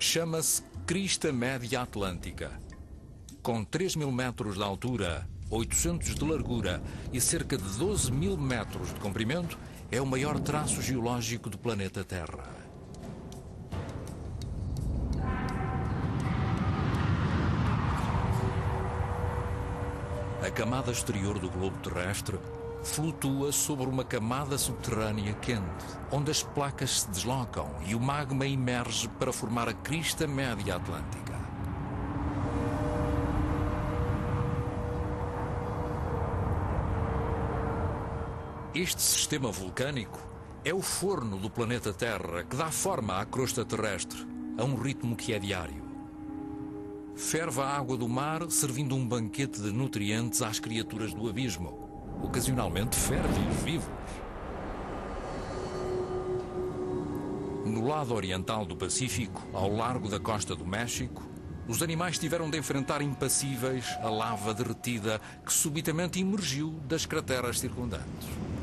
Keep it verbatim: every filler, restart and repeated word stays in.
Chama-se Crista Média Atlântica. Com três mil metros de altura, oitocentos de largura e cerca de doze mil metros de comprimento, é o maior traço geológico do planeta Terra. A camada exterior do globo terrestre flutua sobre uma camada subterrânea quente, onde as placas se deslocam e o magma emerge para formar a crista média atlântica. Este sistema vulcânico é o forno do planeta Terra que dá forma à crosta terrestre, a um ritmo que é diário. Ferve a água do mar, servindo um banquete de nutrientes às criaturas do abismo. Ocasionalmente férteis vivos. No lado oriental do Pacífico, ao largo da costa do México, os animais tiveram de enfrentar impassíveis a lava derretida que subitamente emergiu das crateras circundantes.